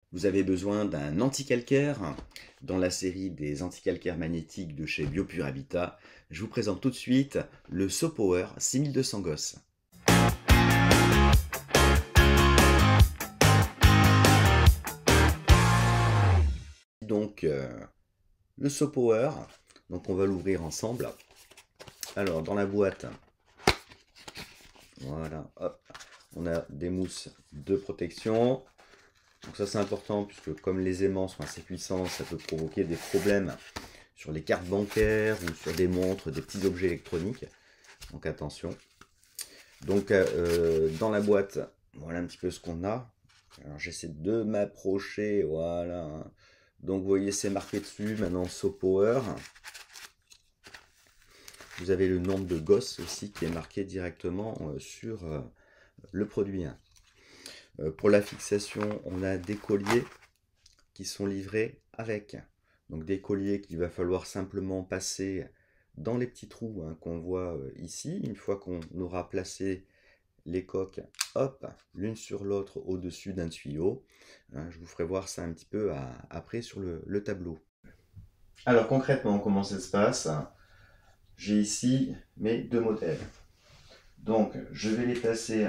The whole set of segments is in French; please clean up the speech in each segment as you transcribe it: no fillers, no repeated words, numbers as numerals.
Vous avez besoin d'un anticalcaire dans la série des anticalcaires magnétiques de chez Biopure Habitat. Je vous présente tout de suite le SoPower 6200 Goss. Donc le SoPower, donc on va l'ouvrir ensemble. Alors dans la boîte, voilà, hop, on a des mousses de protection. Donc ça c'est important puisque comme les aimants sont assez puissants, ça peut provoquer des problèmes sur les cartes bancaires ou sur des montres, des petits objets électroniques. Donc attention. Donc dans la boîte, voilà un petit peu ce qu'on a. Alors j'essaie de m'approcher, voilà. Donc vous voyez c'est marqué dessus maintenant SoPower. Vous avez le nombre de Goss aussi qui est marqué directement sur le produit. Pour la fixation, on a des colliers qui sont livrés avec. Donc des colliers qu'il va falloir simplement passer dans les petits trous qu'on voit ici. Une fois qu'on aura placé les coques, hop, l'une sur l'autre au-dessus d'un tuyau. Je vous ferai voir ça un petit peu après sur le tableau. Alors concrètement, comment ça se passe? J'ai ici mes deux modèles. Donc je vais les placer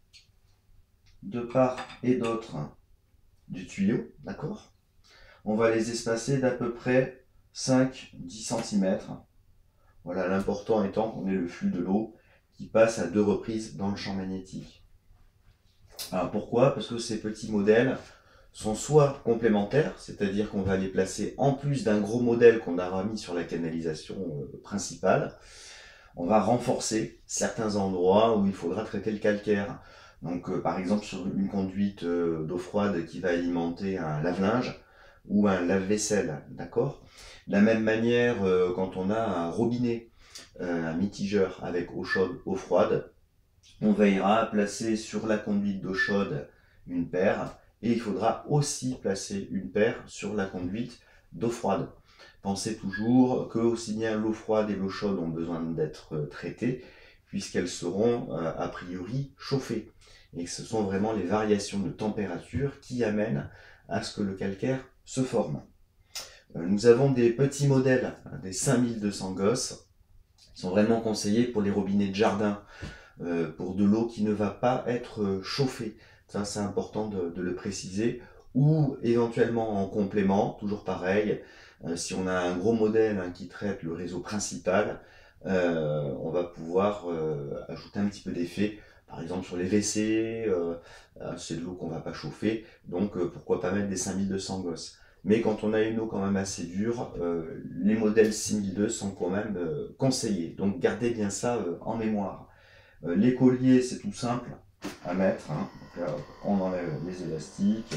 de part et d'autre du tuyau, d'accord? On va les espacer d'à peu près 5-10 cm. Voilà, l'important étant qu'on ait le flux de l'eau qui passe à 2 reprises dans le champ magnétique. Alors pourquoi? Parce que ces petits modèles sont soit complémentaires, c'est-à-dire qu'on va les placer en plus d'un gros modèle qu'on aura mis sur la canalisation principale. On va renforcer certains endroits où il faudra traiter le calcaire. Donc par exemple sur une conduite d'eau froide qui va alimenter un lave-linge ou un lave-vaisselle, d'accord? De la même manière, quand on a un robinet, un mitigeur avec eau chaude, eau froide, on veillera à placer sur la conduite d'eau chaude une paire, et il faudra aussi placer une paire sur la conduite d'eau froide. Pensez toujours que aussi bien l'eau froide et l'eau chaude ont besoin d'être traitées, puisqu'elles seront a priori chauffées. Et que ce sont vraiment les variations de température qui amènent à ce que le calcaire se forme. Nous avons des petits modèles, des 5200 Goss, qui sont vraiment conseillés pour les robinets de jardin, pour de l'eau qui ne va pas être chauffée. Ça, c'est important de le préciser. Ou éventuellement en complément, toujours pareil, si on a un gros modèle qui traite le réseau principal, on va pouvoir ajouter un petit peu d'effet. Par exemple sur les WC, c'est de l'eau qu'on ne va pas chauffer, donc pourquoi pas mettre des 5200 Goss. Mais quand on a une eau quand même assez dure, les modèles 6002 sont quand même conseillés. Donc gardez bien ça en mémoire. Les colliers, c'est tout simple à mettre. Donc là, on enlève les élastiques.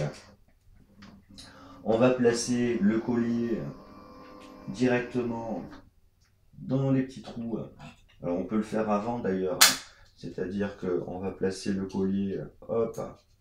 On va placer le collier directement dans les petits trous. Alors on peut le faire avant d'ailleurs. C'est-à-dire qu'on va placer le collier, hop,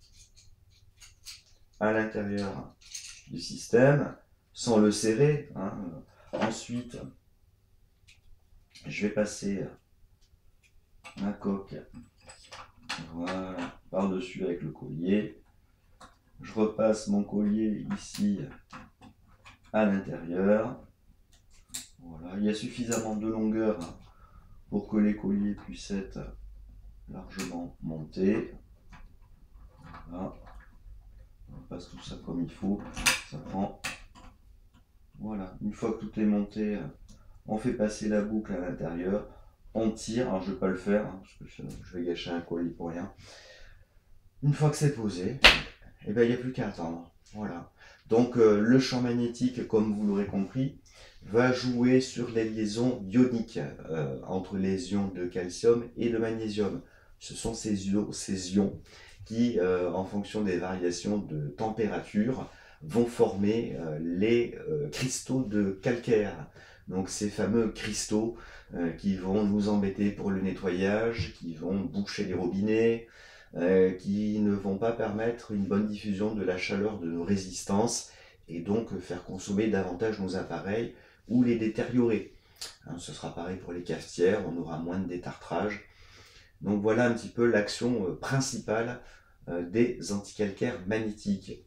à l'intérieur du système, sans le serrer. Ensuite, je vais passer ma coque, voilà, par-dessus avec le collier. Je repasse mon collier ici à l'intérieur. Voilà, il y a suffisamment de longueur pour que les colliers puissent être largement montés. Voilà. On passe tout ça comme il faut. Ça prend. Voilà, une fois que tout est monté, on fait passer la boucle à l'intérieur. On tire, alors je ne vais pas le faire, parce que je vais gâcher un collier pour rien. Une fois que c'est posé, et ben, il n'y a plus qu'à attendre. Voilà. Donc le champ magnétique, comme vous l'aurez compris, va jouer sur les liaisons ioniques entre les ions de calcium et de magnésium. Ce sont ces ions qui, en fonction des variations de température, vont former les cristaux de calcaire. Donc ces fameux cristaux qui vont nous embêter pour le nettoyage, qui vont boucher les robinets, qui ne vont pas permettre une bonne diffusion de la chaleur de nos résistances et donc faire consommer davantage nos appareils ou les détériorer. Ce sera pareil pour les cafetières, on aura moins de détartrage. Donc voilà un petit peu l'action principale des anticalcaires magnétiques.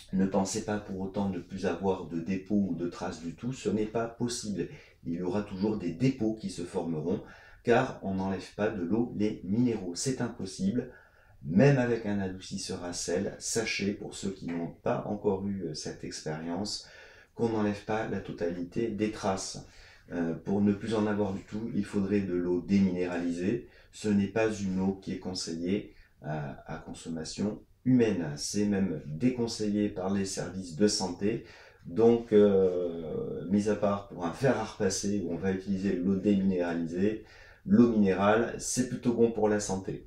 Ne pensez pas pour autant ne plus avoir de dépôts ou de traces du tout, ce n'est pas possible. Il y aura toujours des dépôts qui se formeront, car on n'enlève pas de l'eau les minéraux. C'est impossible, même avec un adoucisseur à sel. Sachez, pour ceux qui n'ont pas encore eu cette expérience, qu'on n'enlève pas la totalité des traces. Pour ne plus en avoir du tout, il faudrait de l'eau déminéralisée. Ce n'est pas une eau qui est conseillée à consommation humaine. C'est même déconseillé par les services de santé. Donc, mis à part pour un fer à repasser où on va utiliser l'eau déminéralisée, l'eau minérale, c'est plutôt bon pour la santé.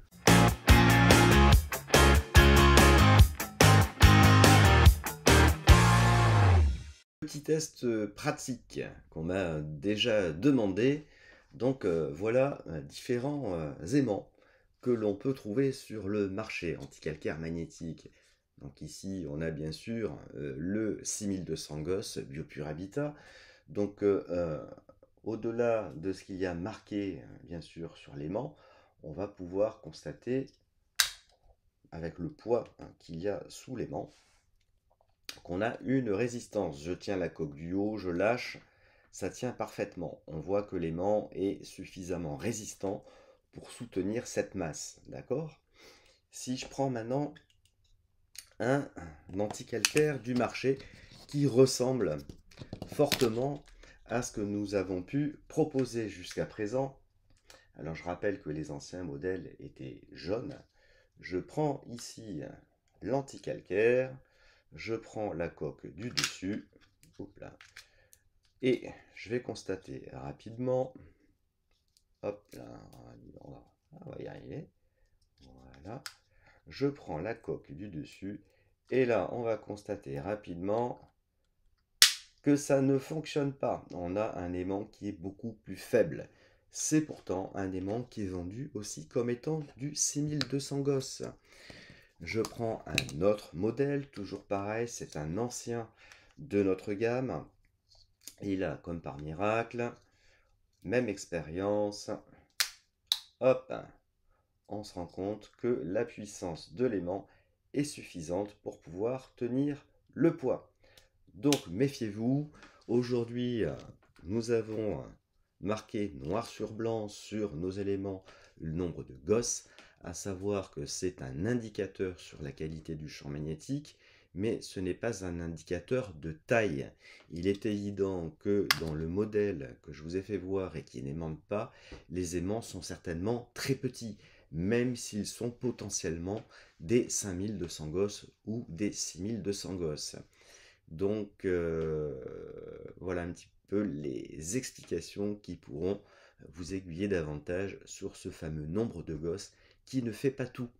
Petit test pratique qu'on m'a déjà demandé. Donc voilà différents aimants que l'on peut trouver sur le marché anticalcaire magnétique. Donc ici on a bien sûr le 6200 Goss Biopure Habitat. Donc au-delà de ce qu'il y a marqué bien sûr sur l'aimant, on va pouvoir constater avec le poids qu'il y a sous l'aimant qu'on a une résistance. Je tiens la coque du haut, je lâche, ça tient parfaitement. On voit que l'aimant est suffisamment résistant pour soutenir cette masse, d'accord? Si je prends maintenant un anticalcaire du marché qui ressemble fortement à ce que nous avons pu proposer jusqu'à présent. Alors je rappelle que les anciens modèles étaient jaunes. Je prends ici l'anticalcaire, je prends la coque du dessus, hop là, et je vais constater rapidement, hop là, on va y arriver, voilà, je prends la coque du dessus, et là on va constater rapidement que ça ne fonctionne pas. On a un aimant qui est beaucoup plus faible. C'est pourtant un aimant qui est vendu aussi comme étant du 6200 Goss. Je prends un autre modèle, toujours pareil, c'est un ancien de notre gamme. Et là, comme par miracle, même expérience. Hop, on se rend compte que la puissance de l'aimant est suffisante pour pouvoir tenir le poids. Donc méfiez-vous, aujourd'hui nous avons marqué noir sur blanc sur nos éléments le nombre de Goss, à savoir que c'est un indicateur sur la qualité du champ magnétique, mais ce n'est pas un indicateur de taille. Il est évident que dans le modèle que je vous ai fait voir et qui n'aimante pas, les aimants sont certainement très petits, même s'ils sont potentiellement des 5200 Goss ou des 6200 Goss. Donc voilà un petit peu les explications qui pourront vous aiguiller davantage sur ce fameux nombre de Goss qui ne fait pas tout.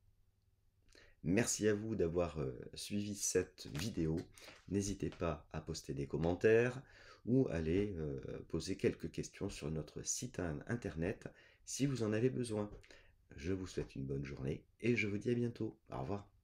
Merci à vous d'avoir suivi cette vidéo. N'hésitez pas à poster des commentaires ou aller poser quelques questions sur notre site internet si vous en avez besoin. Je vous souhaite une bonne journée et je vous dis à bientôt. Au revoir.